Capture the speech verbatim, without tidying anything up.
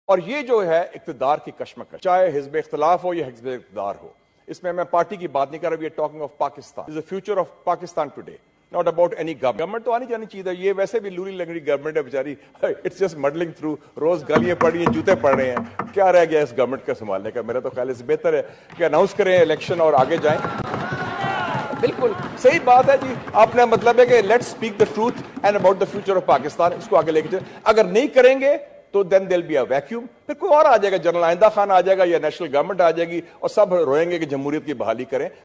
और ये जो है इक़्तिदार की कश्मकश, चाहे हिज़्ब इख्तिलाफ हो या हिज़्ब इक़्तिदार हो, इसमें मैं पार्टी की बात नहीं कर रहा, we are talking of Pakistan, is the future of Pakistan today, not about any government. Government तो आनी जानी चाहिए, ये वैसे भी लूरी लंगड़ी गवर्नमेंट है बेचारी, इट्स जस्ट मडलिंग थ्रू, रोज गालियां पड़ रही हैं, जूते पड़ रहे हैं, क्या रह गया इस गवर्नमेंट का संभालने का। मेरा तो ख्याल इससे बेहतर है कि अनाउंस करें इलेक्शन और आगे जाएं। बिल्कुल सही बात है जी, आपने मतलब है कि let's speak the truth and about the future of Pakistan, इसको आगे लेके चले। अगर नहीं करेंगे तो then there be a vacuum, फिर कोई और आ जाएगा, जनरल आइंदा खान आ जाएगा या नेशनल गवर्नमेंट आ जाएगी और सब रोएंगे कि जमहूरियत की बहाली करें।